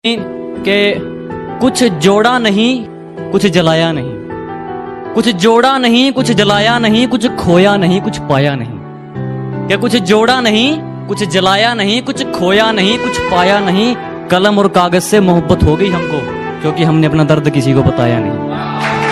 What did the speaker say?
कि कुछ जोड़ा नहीं कुछ जलाया नहीं, कुछ जोड़ा नहीं कुछ जलाया नहीं, कुछ खोया नहीं कुछ पाया नहीं। क्या कुछ जोड़ा नहीं कुछ जलाया नहीं, कुछ खोया नहीं कुछ पाया नहीं। कलम और कागज से मोहब्बत हो गई हमको, क्योंकि हमने अपना दर्द किसी को बताया नहीं।